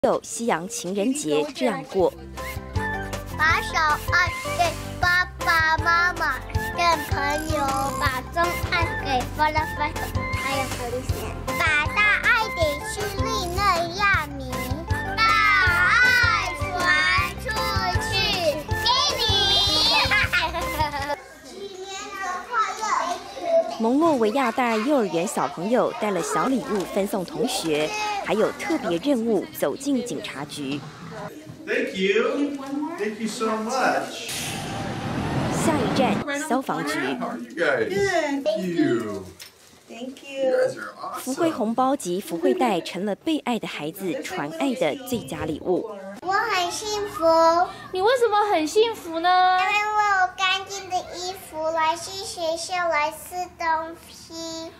有西洋情人节这样过。 把手爱给爸爸妈妈跟朋友，把钟爱给弗拉菲还有何丽贤，把大爱给叙利内亚米，把爱传出去给你。新年快乐！ 蒙洛维亚大幼儿园小朋友带了小礼物分送同学，还有特别任务走进警察局。 Thank you. Thank you so much. 下一站消防局。 How are you guys? Good. Thank you. Thank You you. guys are 福慧 awesome. 红包及福慧袋成了被爱的孩子传爱的最佳礼物。 我很幸福， 你为什么很幸福呢？ 因为我有干净的衣服来去学校来吃东西。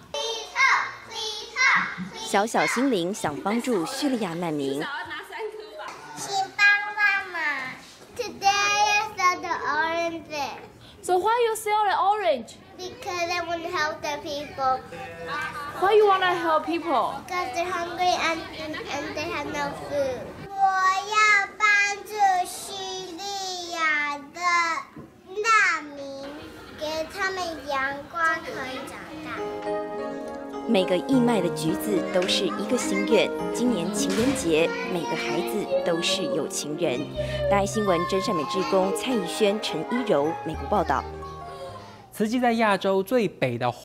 小小心灵想帮助叙利亚难民。 请帮妈妈。Today I saw the orange So why you sell the orange? because I want to help the people Why you wanna help people? because they're hungry and they have no food. 我要帮助叙利亚的难民，给他们阳光可以长大。 每个义卖的橘子都是一个心愿。今年情人节，每个孩子都是有情人。大爱新闻真善美志工蔡宜轩、陈一柔，美国报道。 慈济在亚洲最北的